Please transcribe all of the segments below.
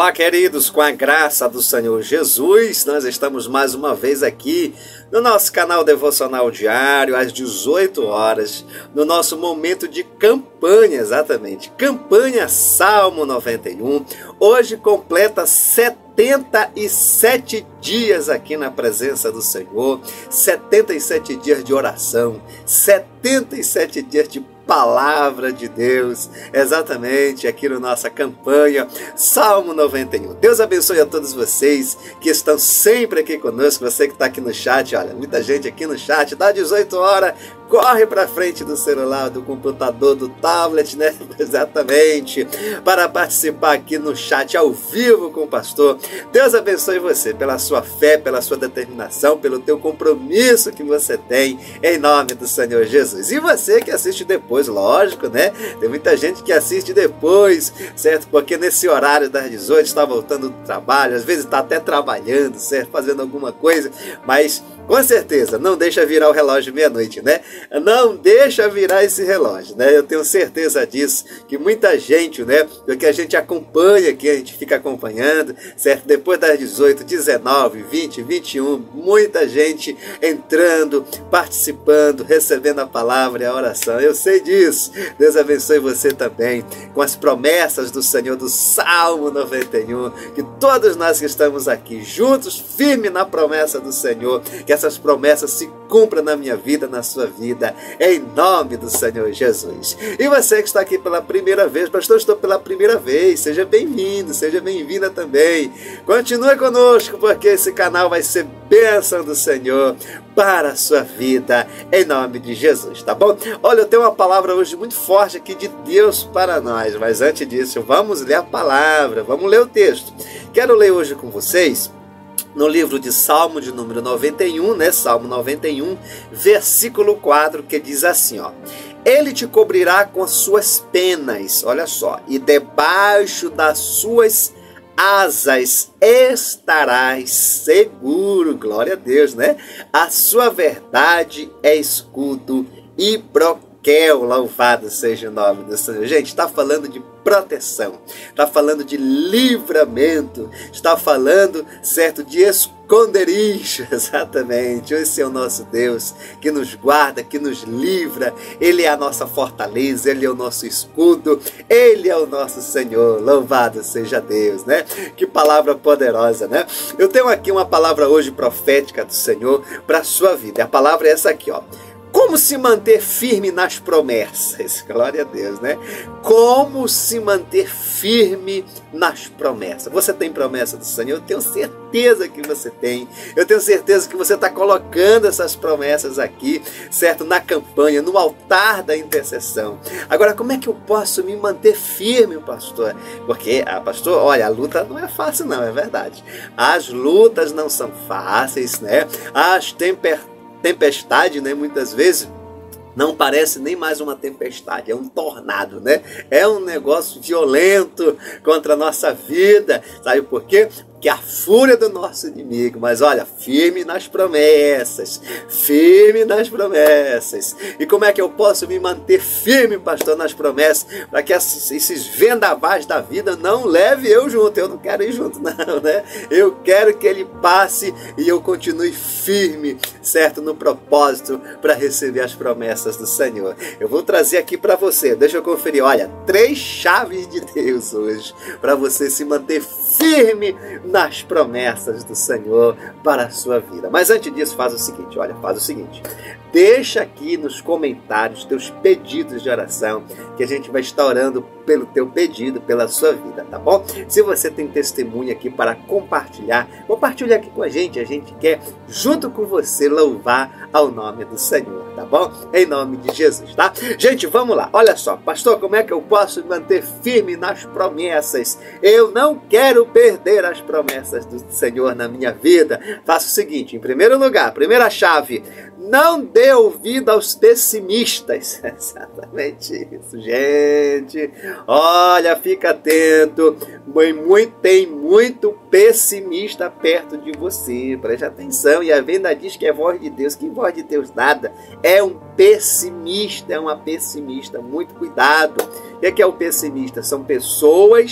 Olá, queridos, com a graça do Senhor Jesus, nós estamos mais uma vez aqui no nosso canal Devocional Diário, às 18 horas, no nosso momento de campanha, exatamente, campanha Salmo 91. Hoje completa 77 dias aqui na presença do Senhor, 77 dias de oração, 77 dias de Palavra de Deus, exatamente aqui na nossa campanha Salmo 91. Deus abençoe a todos vocês que estão sempre aqui conosco, você que está aqui no chat, olha, muita gente aqui no chat, dá 18 horas, corre para frente do celular, do computador, do tablet, né? Exatamente, para participar aqui no chat ao vivo com o pastor. Deus abençoe você pela sua fé, pela sua determinação, pelo teu compromisso que você tem, em nome do Senhor Jesus. E você que assiste depois, lógico, né? Tem muita gente que assiste depois, certo? Porque nesse horário das 18 está voltando do trabalho, às vezes está até trabalhando, certo? Fazendo alguma coisa, mas com certeza, não deixa virar o relógio meia-noite, né? Não deixa virar esse relógio, né? Eu tenho certeza disso, que muita gente, né? Porque a gente acompanha aqui, a gente fica acompanhando, certo? Depois das 18, 19, 20, 21, muita gente entrando, participando, recebendo a palavra e a oração. Eu sei disso. Deus abençoe você também, com as promessas do Senhor do Salmo 91, que todos nós que estamos aqui juntos, firme na promessa do Senhor, que essas promessas se cumpram na minha vida, na sua vida, em nome do Senhor Jesus. E você que está aqui pela primeira vez, pastor, estou pela primeira vez, seja bem-vindo, seja bem-vinda também. Continue conosco, porque esse canal vai ser bênção do Senhor para a sua vida, em nome de Jesus, tá bom? Olha, eu tenho uma palavra hoje muito forte aqui de Deus para nós, mas antes disso, vamos ler a palavra, vamos ler o texto. Quero ler hoje com vocês no livro de Salmo de número 91, né? Salmo 91, versículo 4, que diz assim, ó: Ele te cobrirá com as suas penas, olha só, e debaixo das suas asas estarás seguro, glória a Deus, né? A sua verdade é escudo e broquel, louvado seja o nome do Senhor. Gente, está falando de proteção, está falando de livramento, está falando, certo, de esconderijo, exatamente. Esse é o nosso Deus, que nos guarda, que nos livra. Ele é a nossa fortaleza, Ele é o nosso escudo, Ele é o nosso Senhor, louvado seja Deus, né? Que palavra poderosa, né? Eu tenho aqui uma palavra hoje profética do Senhor para a sua vida, a palavra é essa aqui, ó: como se manter firme nas promessas? Glória a Deus, né? Como se manter firme nas promessas? Você tem promessa do Senhor? Eu tenho certeza que você tem. Eu tenho certeza que você está colocando essas promessas aqui, certo? Na campanha, no altar da intercessão. Agora, como é que eu posso me manter firme, pastor? Porque, pastor, olha, a luta não é fácil não, é verdade. As lutas não são fáceis, né? As tempestade, né, muitas vezes não parece nem mais uma tempestade, é um tornado, né? É um negócio violento contra a nossa vida. Sabe por quê? Que a fúria do nosso inimigo, mas olha, firme nas promessas, firme nas promessas. E como é que eu posso me manter firme, pastor, nas promessas, para que esses vendavais da vida não leve eu junto? Eu não quero ir junto não, né? Eu quero que ele passe e eu continue firme, certo, no propósito para receber as promessas do Senhor. Eu vou trazer aqui para você, deixa eu conferir, olha, 3 chaves de Deus hoje, para você se manter firme nas promessas do Senhor para a sua vida. Mas antes disso, faz o seguinte, olha, faz o seguinte: deixa aqui nos comentários teus pedidos de oração, que a gente vai estar orando pelo teu pedido, pela sua vida, tá bom? Se você tem testemunho aqui para compartilhar, compartilha aqui com a gente quer, junto com você, louvar ao nome do Senhor, tá bom? Em nome de Jesus, tá? Gente, vamos lá, olha só, pastor, como é que eu posso me manter firme nas promessas? Eu não quero perder as promessas do Senhor na minha vida. Faça o seguinte, em primeiro lugar, primeira chave: não dê ouvido aos pessimistas. Exatamente isso, gente. Olha, fica atento. Tem muito pessimista perto de você. Preste atenção. E a Venda diz que é voz de Deus. Que voz de Deus nada. É um pessimista, é uma pessimista. Muito cuidado. O que é o pessimista? São pessoas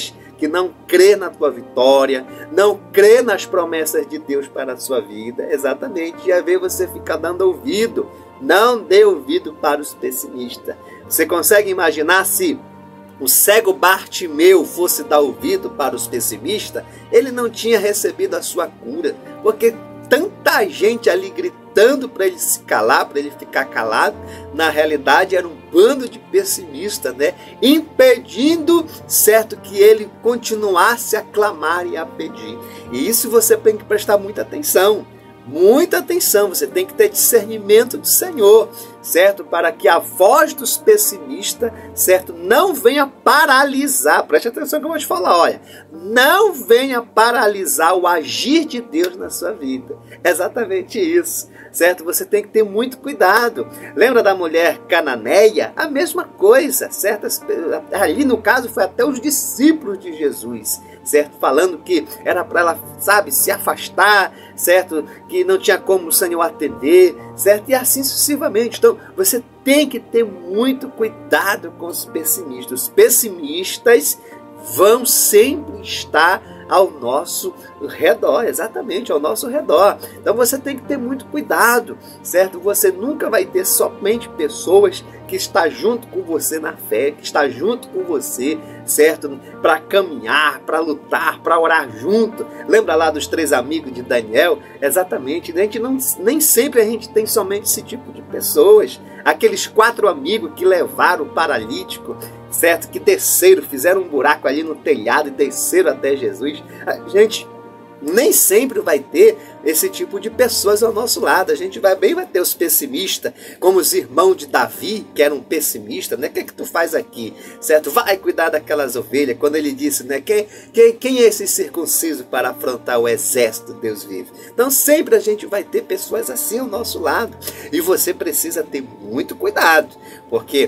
que não crê na tua vitória, não crê nas promessas de Deus para a sua vida. Exatamente, já vê você ficar dando ouvido. Não dê ouvido para os pessimistas. Você consegue imaginar se o cego Bartimeu fosse dar ouvido para os pessimistas? Ele não tinha recebido a sua cura, porque tanta gente ali gritando para ele se calar, para ele ficar calado, na realidade era um bando de pessimistas, né? Impedindo, certo, que ele continuasse a clamar e a pedir. E isso você tem que prestar muita atenção. Muita atenção, você tem que ter discernimento do Senhor, certo? Para que a voz dos pessimistas, certo, não venha paralisar. Preste atenção que eu vou te falar, olha. Não venha paralisar o agir de Deus na sua vida. Exatamente isso, certo? Você tem que ter muito cuidado. Lembra da mulher cananeia? A mesma coisa, certo? Ali no caso foi até os discípulos de Jesus, certo? Falando que era para ela, sabe, se afastar, certo? Que não tinha como o Senhor atender, certo? E assim sucessivamente. Então, você tem que ter muito cuidado com os pessimistas. Os pessimistas vão sempre estar ao nosso redor, exatamente, ao nosso redor. Então você tem que ter muito cuidado, certo? Você nunca vai ter somente pessoas que estão junto com você na fé, que estão junto com você, certo? Para caminhar, para lutar, para orar junto. Lembra lá dos 3 amigos de Daniel? Exatamente, nem sempre a gente tem somente esse tipo de pessoas. Aqueles 4 amigos que levaram o paralítico, certo? Que desceram, fizeram um buraco ali no telhado e desceram até Jesus. Gente, nem sempre vai ter esse tipo de pessoas ao nosso lado. A gente vai ter os pessimistas, como os irmãos de Davi, que eram pessimistas, né? O que é que tu faz aqui, certo? Vai cuidar daquelas ovelhas. Quando ele disse, né? Quem é esse circunciso para afrontar o exército, Deus vive? Então sempre a gente vai ter pessoas assim ao nosso lado. E você precisa ter muito cuidado, porque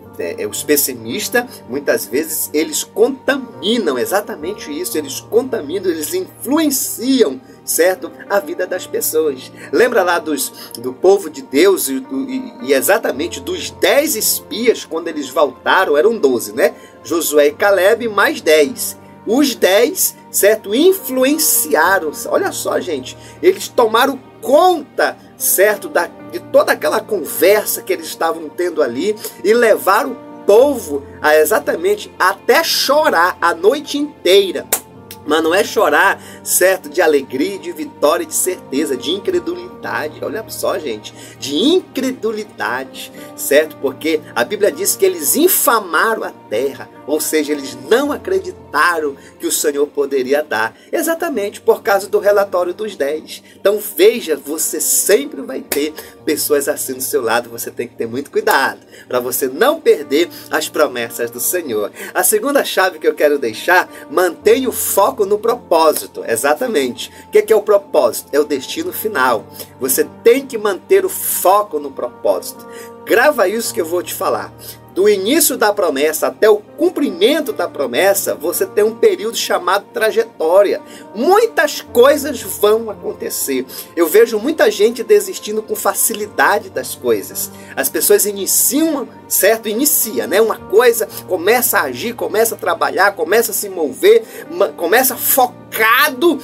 os pessimistas, muitas vezes, eles contaminam, exatamente isso, eles contaminam, eles influenciam, certo, a vida das pessoas. Lembra lá do povo de Deus e exatamente dos 10 espias, quando eles voltaram, eram 12, né? Josué e Caleb mais 10. Os 10, certo, influenciaram, olha só, gente, eles tomaram conta, certo, de toda aquela conversa que eles estavam tendo ali e levaram o povo a exatamente até chorar a noite inteira. Mas não é chorar, certo, de alegria, de vitória, de certeza, de incredulidade. Olha só, gente, de incredulidade, certo? Porque a Bíblia diz que eles infamaram a terra, ou seja, eles não acreditaram que o Senhor poderia dar, exatamente por causa do relatório dos 10. Então veja, você sempre vai ter pessoas assim do seu lado, você tem que ter muito cuidado, para você não perder as promessas do Senhor. A segunda chave que eu quero deixar, mantenha o foco no propósito, exatamente. O que é o propósito? É o destino final. Você tem que manter o foco no propósito. Grava isso que eu vou te falar. Do início da promessa até o cumprimento da promessa, você tem um período chamado trajetória. Muitas coisas vão acontecer. Eu vejo muita gente desistindo com facilidade das coisas. As pessoas iniciam, certo? Inicia, né? Uma coisa, começa a agir, começa a trabalhar, começa a se mover, começa focado,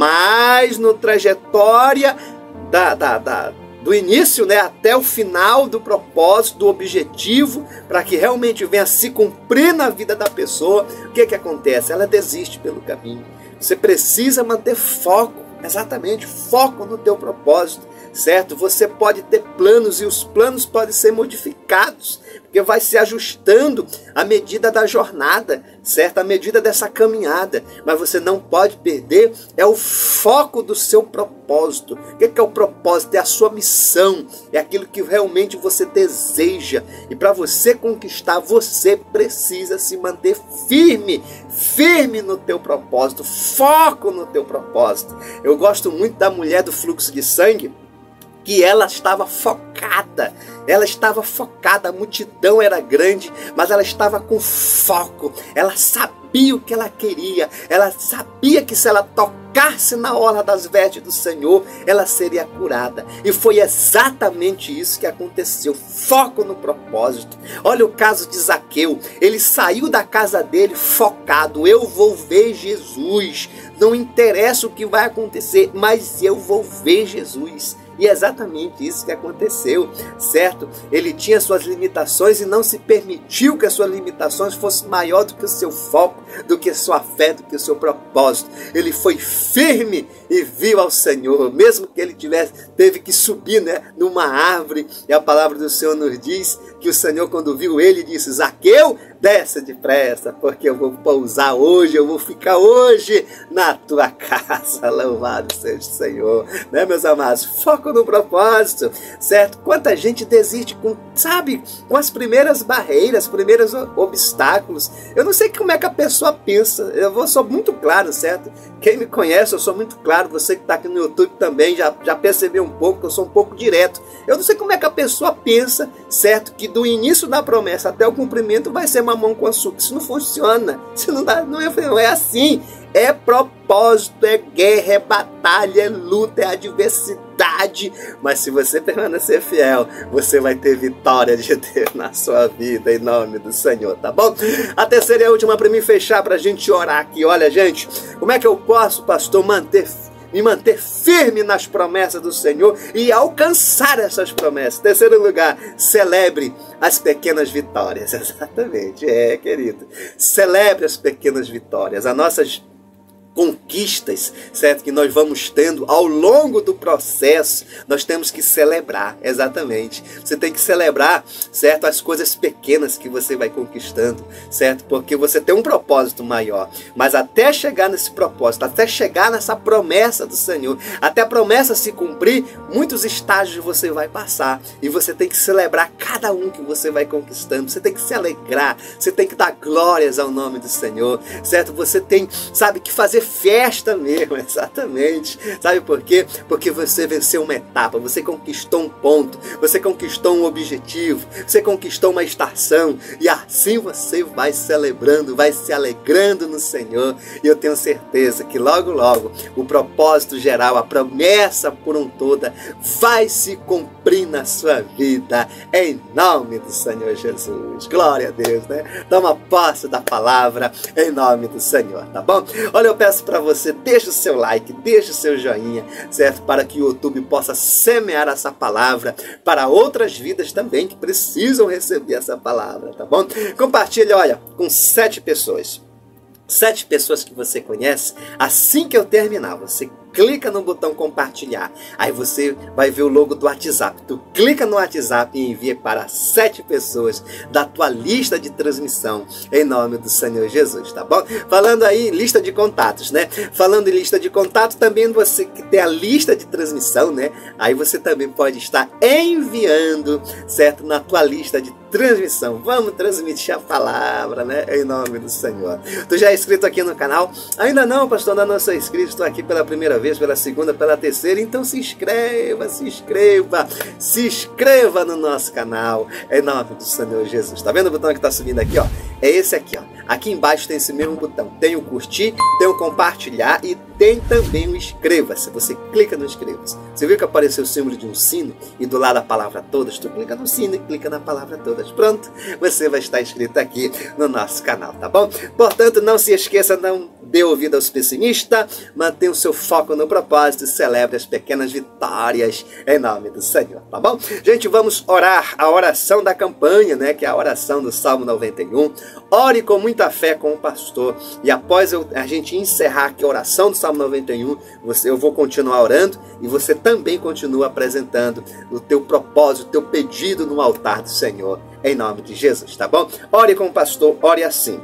mas no trajetória do início, né, até o final do propósito, do objetivo, para que realmente venha se cumprir na vida da pessoa, o que acontece? Ela desiste pelo caminho. Você precisa manter foco, exatamente, foco no teu propósito, certo? Você pode ter planos e os planos podem ser modificados, porque vai se ajustando à medida da jornada, certo? À medida dessa caminhada, mas você não pode perder o foco do seu propósito. O que é o propósito? É a sua missão, é aquilo que realmente você deseja, e para você conquistar, você precisa se manter firme no teu propósito, foco no teu propósito. Eu gosto muito da mulher do fluxo de sangue, que ela estava focada, a multidão era grande, mas ela estava com foco, ela sabia sabia o que ela queria, ela sabia que se ela tocasse na orla das vestes do Senhor, ela seria curada. E foi exatamente isso que aconteceu. Foco no propósito. Olha o caso de Zaqueu. Ele saiu da casa dele focado. Eu vou ver Jesus. Não interessa o que vai acontecer, mas eu vou ver Jesus. E é exatamente isso que aconteceu, certo? Ele tinha suas limitações e não se permitiu que as suas limitações fossem maior do que o seu foco, do que a sua fé, do que o seu propósito. Ele foi firme e viu ao Senhor, mesmo que ele teve que subir, né, numa árvore. E a palavra do Senhor nos diz que o Senhor, quando viu ele, disse: Zaqueu, desce depressa, porque eu vou pousar hoje, eu vou ficar hoje na tua casa. Louvado seja o Senhor, né, meus amados? Foco no propósito, certo? Quanta gente desiste com as primeiras barreiras, primeiros obstáculos. Eu não sei como é que a pessoa pensa. Eu sou muito claro, certo? Quem me conhece, eu sou muito claro. Você que está aqui no YouTube também já percebeu um pouco que eu sou um pouco direto. Eu não sei como é que a pessoa pensa, certo? Que do início da promessa até o cumprimento vai ser mamão com açúcar. Isso não funciona. Isso não é assim. É propósito, é guerra, é batalha, é luta, é adversidade. Mas se você permanecer fiel, você vai ter vitória de Deus na sua vida, em nome do Senhor, tá bom? A terceira e a última para mim fechar, para a gente orar aqui. Olha, gente, como é que eu posso, pastor, me manter firme nas promessas do Senhor e alcançar essas promessas? Terceiro lugar, celebre as pequenas vitórias. Exatamente, querido. Celebre as pequenas vitórias. As nossas conquistas, certo? Que nós vamos tendo ao longo do processo, nós temos que celebrar, exatamente. Você tem que celebrar, certo? As coisas pequenas que você vai conquistando, certo? Porque você tem um propósito maior. Mas até chegar nesse propósito, até chegar nessa promessa do Senhor, até a promessa se cumprir, muitos estágios você vai passar. E você tem que celebrar cada um que você vai conquistando. Você tem que se alegrar, você tem que dar glórias ao nome do Senhor, certo? Você tem, que fazer festa mesmo, exatamente. Sabe por quê? Porque você venceu uma etapa, você conquistou um ponto, você conquistou um objetivo, você conquistou uma estação, e assim você vai celebrando, vai se alegrando no Senhor. E eu tenho certeza que logo, logo, o propósito geral, a promessa por um toda, vai se cumprir na sua vida, em nome do Senhor Jesus. Glória a Deus, né? Toma posse da palavra, em nome do Senhor, tá bom? Olha, eu peço para você, deixa o seu like, deixa o seu joinha, certo? Para que o YouTube possa semear essa palavra para outras vidas também que precisam receber essa palavra, tá bom? Compartilha, olha, com 7 pessoas. 7 pessoas que você conhece. Assim que eu terminar, você clica no botão compartilhar. Aí você vai ver o logo do WhatsApp. Tu clica no WhatsApp e envia para 7 pessoas da tua lista de transmissão, em nome do Senhor Jesus, tá bom? Falando aí, lista de contatos, né? Falando em lista de contatos, também você que tem a lista de transmissão, né? Aí você também pode estar enviando, certo? Na tua lista de transmissão. Vamos transmitir a palavra, né? Em nome do Senhor. Tu já é inscrito aqui no canal? Ainda não, pastor, ainda não sou inscrito. Estou aqui pela primeira vez, pela segunda, pela terceira. Então se inscreva, se inscreva no nosso canal, em nome do Senhor Jesus. Tá vendo o botão que está subindo aqui, ó? É esse aqui, ó. Aqui embaixo tem esse mesmo botão. Tem o curtir, tem o compartilhar e tem também o inscreva-se. Você clica no inscreva-se. Você viu que apareceu o símbolo de um sino e do lado a palavra todas? Tu clica no sino e clica na palavra todas. Pronto, você vai estar inscrito aqui no nosso canal, tá bom? Portanto, não se esqueça, não dê ouvido aos pessimistas, mantenha o seu foco no propósito e celebre as pequenas vitórias em nome do Senhor, tá bom? Gente, vamos orar a oração da campanha, né? Que é a oração do Salmo 91. Ore com muita fé com o pastor. E após a gente encerrar aqui a oração do Salmo 91, eu vou continuar orando e você também continua apresentando o teu propósito, o teu pedido no altar do Senhor, em nome de Jesus, tá bom? Ore com o pastor, ore assim.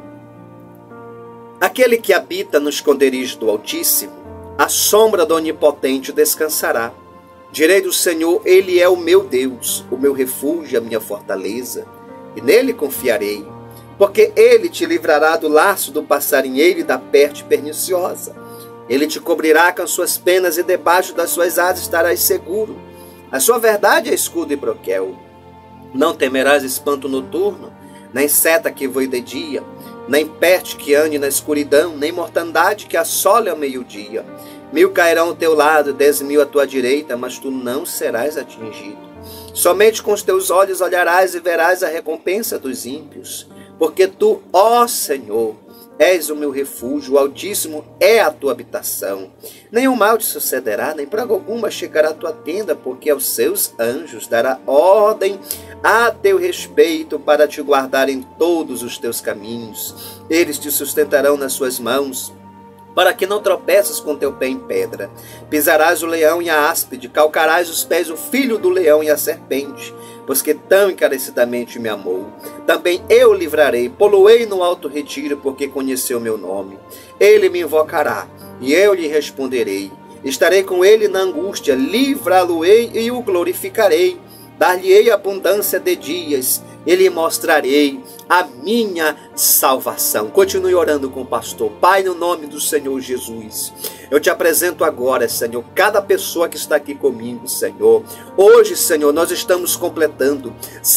Aquele que habita no esconderijo do Altíssimo, a sombra do Onipotente descansará. Direi do Senhor, Ele é o meu Deus, o meu refúgio, a minha fortaleza, e nele confiarei, porque Ele te livrará do laço do passarinheiro e da peste perniciosa. Ele te cobrirá com as suas penas e debaixo das suas asas estarás seguro. A sua verdade é escudo e broquel. Não temerás espanto noturno, nem seta que voe de dia, nem peste que ande na escuridão, nem mortandade que assole ao meio-dia. 1000 cairão ao teu lado, 10.000 à tua direita, mas tu não serás atingido. Somente com os teus olhos olharás e verás a recompensa dos ímpios, porque tu, ó Senhor, és o meu refúgio, o Altíssimo é a tua habitação. Nenhum mal te sucederá, nem praga alguma chegará à tua tenda, porque aos seus anjos dará ordem a teu respeito para te guardar em todos os teus caminhos. Eles te sustentarão nas suas mãos, para que não tropeçes com teu pé em pedra. Pisarás o leão e a áspide, calcarás os pés o filho do leão e a serpente, pois que tão encarecidamente me amou. Também eu livrarei, pô-lo-ei no alto retiro, porque conheceu meu nome. Ele me invocará, e eu lhe responderei. Estarei com ele na angústia, livrá-lo-ei e o glorificarei. Dar-lhe-ei abundância de dias, e lhe mostrarei a minha salvação. Continue orando com o pastor. Pai, no nome do Senhor Jesus, eu te apresento agora, Senhor, cada pessoa que está aqui comigo, Senhor. Hoje, Senhor, nós estamos completando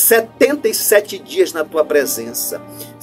77 dias na tua presença.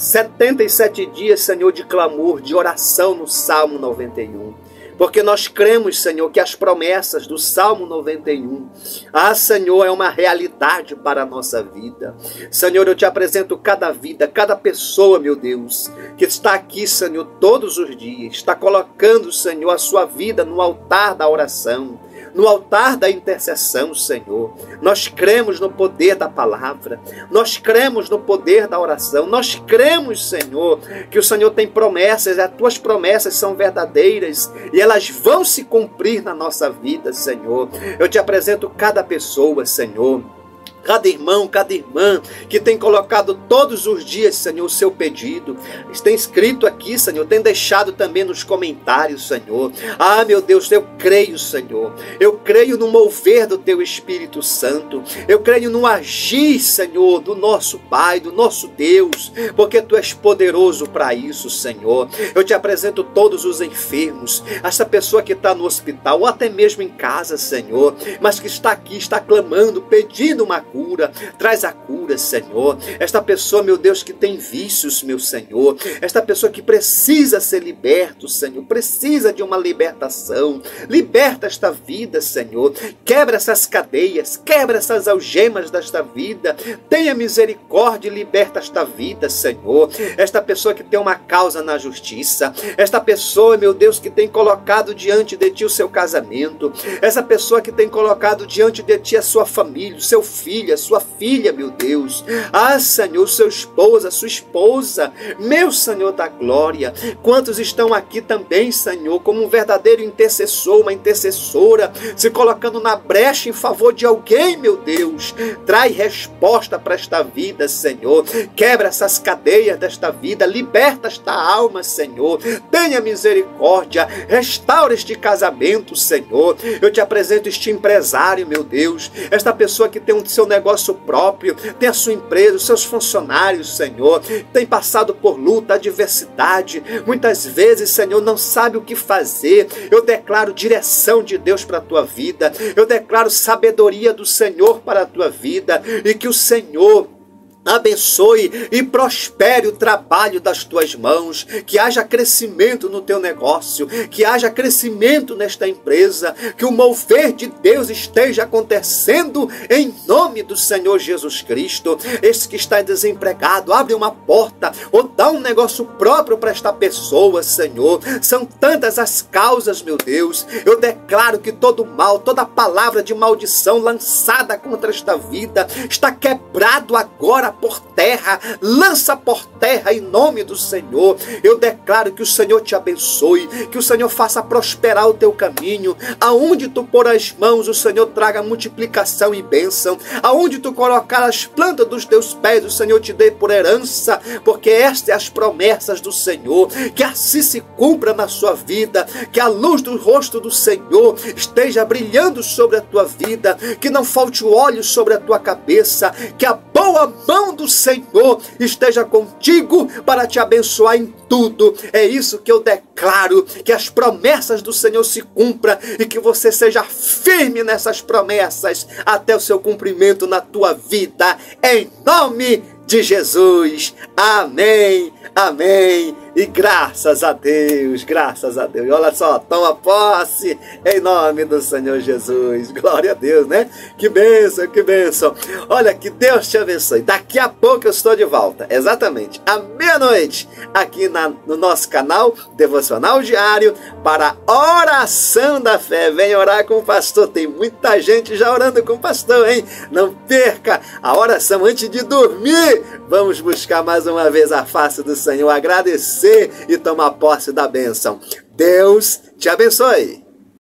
77 dias, Senhor, de clamor, de oração no Salmo 91. Porque nós cremos, Senhor, que as promessas do Salmo 91, Senhor, é uma realidade para a nossa vida. Senhor, eu te apresento cada vida, cada pessoa, meu Deus, que está aqui, Senhor, todos os dias, está colocando, Senhor, a sua vida no altar da oração, no altar da intercessão, Senhor. Nós cremos no poder da palavra, nós cremos no poder da oração, nós cremos, Senhor, que o Senhor tem promessas, as tuas promessas são verdadeiras e elas vão se cumprir na nossa vida, Senhor. Eu te apresento cada pessoa, Senhor, cada irmão, cada irmã que tem colocado todos os dias, Senhor, o seu pedido. Tem escrito aqui, Senhor, tem deixado também nos comentários, Senhor. Meu Deus, eu creio, Senhor. Eu creio no mover do teu Espírito Santo. Eu creio no agir, Senhor, do nosso Pai, do nosso Deus, porque tu és poderoso para isso, Senhor. Eu te apresento todos os enfermos, essa pessoa que está no hospital, ou até mesmo em casa, Senhor, mas que está aqui, está clamando, pedindo uma cura. Traz a cura, Senhor. Esta pessoa, meu Deus, que tem vícios, meu Senhor. Esta pessoa que precisa ser liberto, Senhor. Precisa de uma libertação. Liberta esta vida, Senhor. Quebra essas cadeias. Quebra essas algemas desta vida. Tenha misericórdia e liberta esta vida, Senhor. Esta pessoa que tem uma causa na justiça. Esta pessoa, meu Deus, que tem colocado diante de ti o seu casamento. Essa pessoa que tem colocado diante de ti a sua família, o seu filho, a sua filha, meu Deus. Senhor, seu esposo, a sua esposa, meu Senhor da glória. Quantos estão aqui também, Senhor, como um verdadeiro intercessor, uma intercessora, se colocando na brecha em favor de alguém, meu Deus. Traz resposta para esta vida, Senhor. Quebra essas cadeias desta vida, liberta esta alma, Senhor. Tenha misericórdia, restaura este casamento, Senhor. Eu te apresento este empresário, meu Deus, esta pessoa que tem o seu negócio próprio, tem a sua empresa, os seus funcionários, Senhor, tem passado por luta, adversidade, muitas vezes, Senhor, não sabe o que fazer. Eu declaro direção de Deus para a tua vida, eu declaro sabedoria do Senhor para a tua vida, e que o Senhor abençoe e prospere o trabalho das tuas mãos, que haja crescimento no teu negócio, que haja crescimento nesta empresa, que o mover de Deus esteja acontecendo em nome do Senhor Jesus Cristo. Esse que está desempregado, abre uma porta ou dá um negócio próprio para esta pessoa, Senhor. São tantas as causas, meu Deus. Eu declaro que todo mal, toda palavra de maldição lançada contra esta vida está quebrado agora por terra, lança por terra em nome do Senhor. Eu declaro que o Senhor te abençoe, que o Senhor faça prosperar o teu caminho, aonde tu pôr as mãos, o Senhor traga multiplicação e bênção, aonde tu colocar as plantas dos teus pés, o Senhor te dê por herança, porque estas são as promessas do Senhor, que assim se cumpra na sua vida, que a luz do rosto do Senhor esteja brilhando sobre a tua vida, que não falte o óleo sobre a tua cabeça, que a boa mão do Senhor esteja contigo para te abençoar em tudo. É isso que eu declaro, que as promessas do Senhor se cumpram e que você seja firme nessas promessas até o seu cumprimento na tua vida, em nome de Jesus. Amém, amém. E graças a Deus, graças a Deus. Olha só, toma posse em nome do Senhor Jesus. Glória a Deus, né? Que bênção, que bênção. Olha, que Deus te abençoe. Daqui a pouco eu estou de volta, exatamente à meia-noite, aqui no nosso canal Devocional Diário, para a oração da fé. Vem orar com o pastor. Tem muita gente já orando com o pastor, hein? Não perca a oração antes de dormir. Vamos buscar mais uma vez a face do Senhor, agradecer e tomar posse da bênção. Deus te abençoe.